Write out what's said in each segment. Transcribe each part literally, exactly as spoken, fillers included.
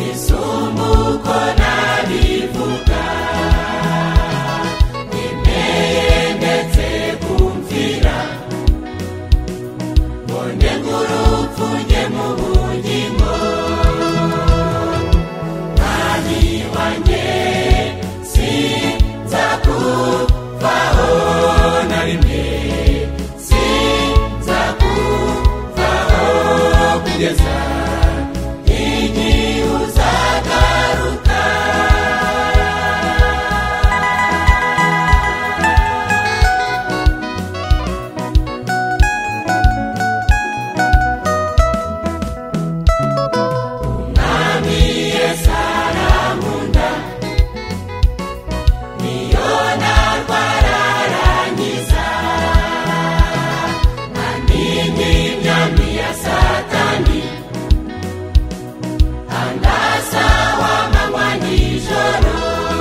isumuko nabivuga imeye ndetse kumvira mbone ngurupfu njye mu bugingo mwami wanjye sinzakuvaho na rimwe sinzakuvaho kugeza igihe uzagaruka umwami Yesu arankunda niyo narwararangiza anini imyami ya Satani andasa w'amanywa n'ijoro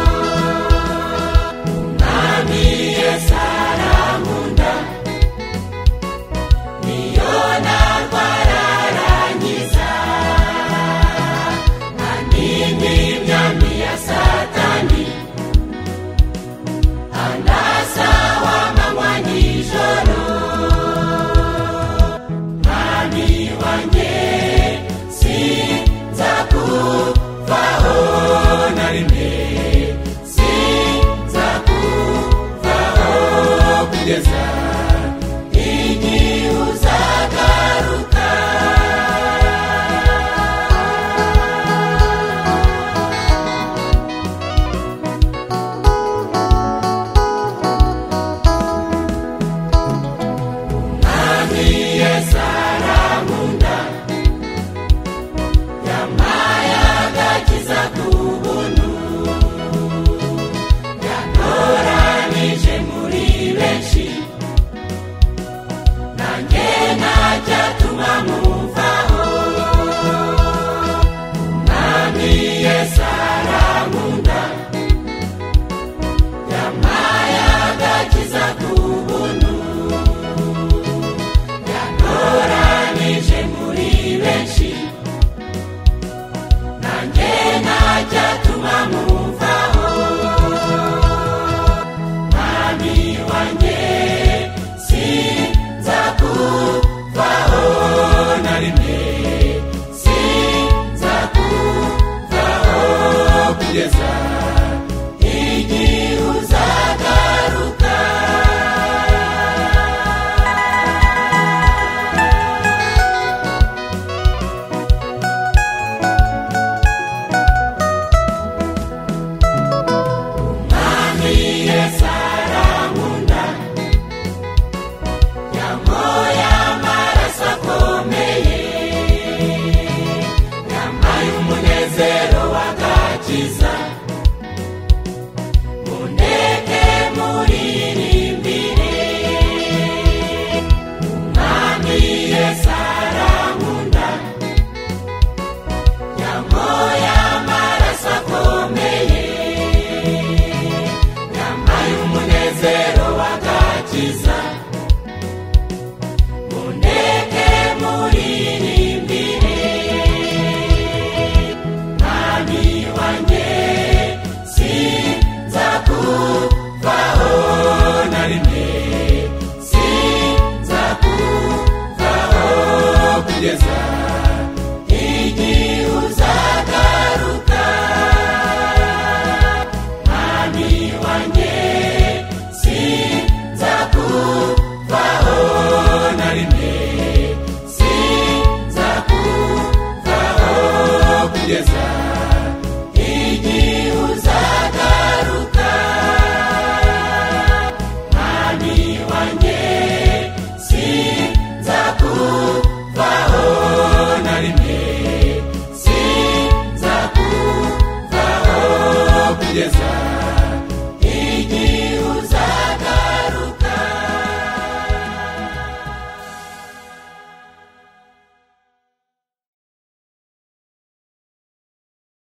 umwami Yesu arankunda niyo narwararangiza anini imyami ya Satani andasa w'amanywa n'ijoro mwami wanjye sinzakuvaho na rimwe sinzakuvaho kugeza igihe uzagaruka umwami Yesu arankunda yampaye agakiza k'ubuntu yantoranije muri benshi nanjye ntacyatuma muvaho umwami Yesu arankunda yampaye agakiza k'ubuntu yantoranije muri benshi nanjye ntacyatuma muvaho mwami wanjye sinzakuvaho na rimwe sinzakuvaho kugeza igihe uzagaruka umwami Yesu arankunda yanyoye amaraso akomeye yampaye umunezero w'agakiza mundeke muririmbire umwami Yesu arankunda yanyoye amaraso akomeye yampaye umunezero w'agakiza mundeke muririmbire mwami wanjye sinzakuvaho na rimwe sinzakuvaho kugeza igihe uzagaruka mwami wanjye sinzakuvaho na rimwe sinzakuvaho kugeza igihe uzagaruka mwami wanjye sinzakuvaho na rimwe sinzakuvaho kugeza